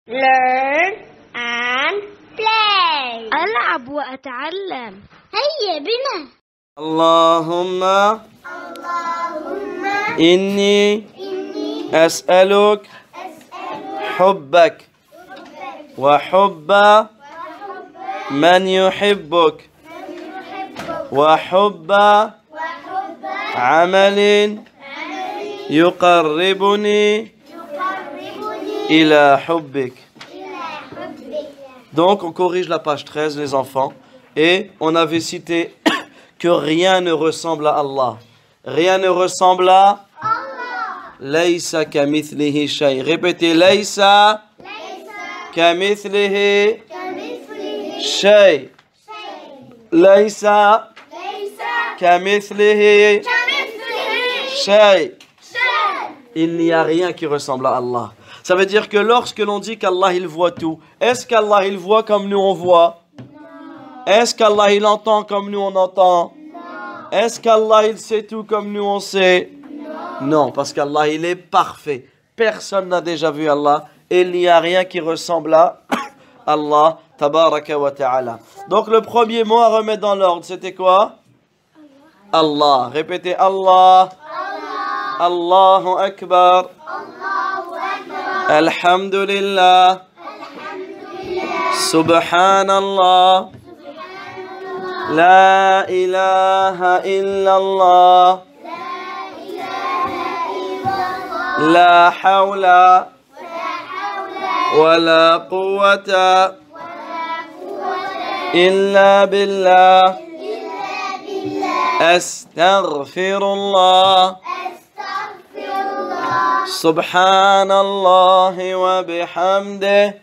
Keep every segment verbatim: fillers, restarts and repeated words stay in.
learn and play. ألعب وأتعلم. هيا بنا. اللهم اللهم إني إني أسألك أسألك حبك وحب وحب من يحبك من يحبك وحب وحب عمل عمل يقربني يقربني إلى حبك. إلى حبك. Donc on corrige la page treize les enfants et on avait cité que rien ne ressemble à Allah. Rien ne ressemble à Allah. Laysa kamithlihi shay. Répétez Laysa ليس kamithlihi كمثله shay. شيء. Laysa ليس kamithlihi كمثله shay. شيء. Il n'y a rien qui ressemble à Allah. Ça veut dire que lorsque l'on dit qu'Allah il voit tout, est-ce qu'Allah il voit comme nous on voit? Est-ce qu'Allah il entend comme nous on entend? Est-ce qu'Allah il sait tout comme nous on sait? Non, parce qu'Allah il est parfait. Personne n'a déjà vu Allah et il n'y a rien qui ressemble à Allah tabaraka wa ta'ala. Donc le premier mot à remettre dans l'ordre, c'était quoi? Allah. Répétez Allah. Allahu Akbar. Alhamdulillah. Subhanallah. La ilaha illallah. La hawla wa la quwwata illa billah. Astaghfirullah. Subhanallah wa bihamdih.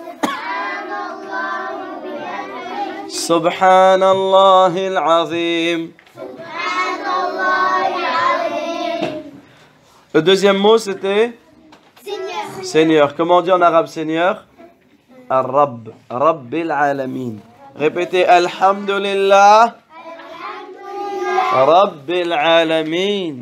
Subhanallah al-azim. Le deuxième mot c'était Seigneur. Comment on dit en arabe Seigneur? Ar-Rabb. Rabbil alamin. Répétez Alhamdulillah. Rabbil alamin.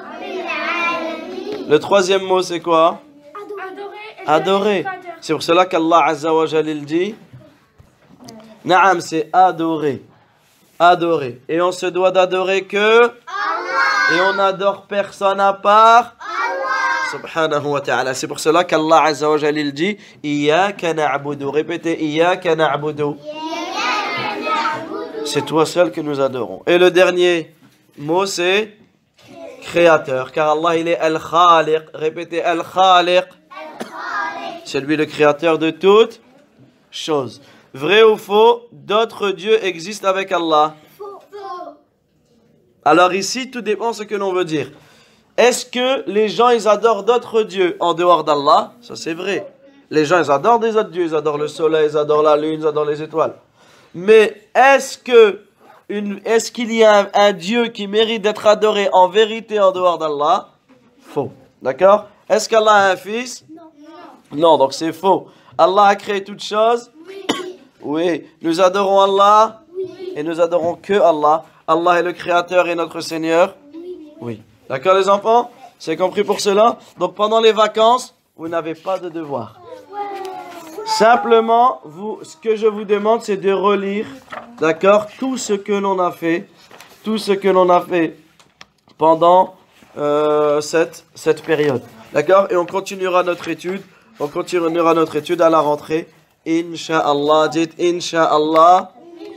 Le troisième mot c'est quoi? Adorer. C'est pour cela qu'Allah Azza wa Jal il dit Naam, c'est adorer. Adorer. Et on se doit d'adorer que Allah. Et on n'adore personne à part Allah. Subhanahu wa ta'ala. C'est pour cela qu'Allah Azza wa Jal il dit Iyaka na'budu. Répétez Iyaka na'budu. C'est toi seul que nous adorons. Et le dernier mot c'est créateur. Car Allah il est Al-Khaliq. Répétez Al-Khaliq. C'est lui le créateur de toutes choses. Vrai ou faux, d'autres dieux existent avec Allah? Alors ici, tout dépend de ce que l'on veut dire. Est-ce que les gens, ils adorent d'autres dieux en dehors d'Allah? Ça c'est vrai. Les gens, ils adorent des autres dieux. Ils adorent le soleil, ils adorent la lune, ils adorent les étoiles. Mais est-ce que une, est-ce qu'il y a un, un Dieu qui mérite d'être adoré en vérité en dehors d'Allah? Faux. D'accord? Est-ce qu'Allah a un fils? Non. Non, donc c'est faux. Allah a créé toutes choses? Oui. Nous adorons Allah? Oui. Et nous adorons que Allah. Allah est le Créateur et notre Seigneur? Oui. Oui. D'accord les enfants? C'est compris pour cela? Donc pendant les vacances, vous n'avez pas de devoir. Simplement, vous, ce que je vous demande, c'est de relire, d'accord, tout ce que l'on a fait, tout ce que l'on a fait pendant euh, cette, cette période. D'accord? Et on continuera notre étude, on continuera notre étude à la rentrée. Inch'Allah, dites Inch'Allah.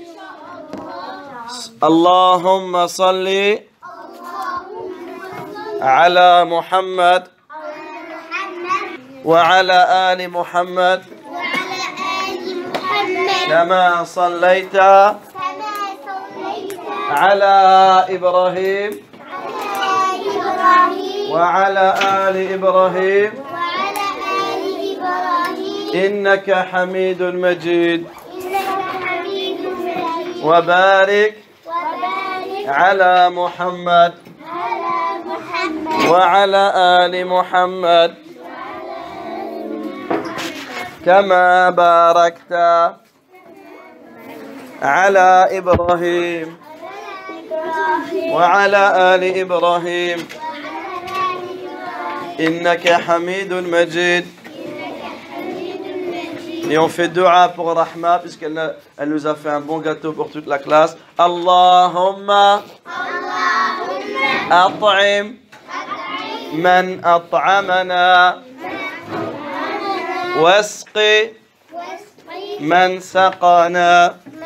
Allahumma salli ala Muhammad wa ala ali Muhammad كما صليت على إبراهيم وعلى آل إبراهيم إنك حميد مجيد وبارك على محمد وعلى آل محمد كما باركت على إبراهيم وعلى آل إبراهيم إنك حميد مجيد Et on fait dua pour Rahma, puisqu'elle a- elle nous a fait un bon gâteau pour toute la classe. Allahumma at'im man at'amana wasqi man saqana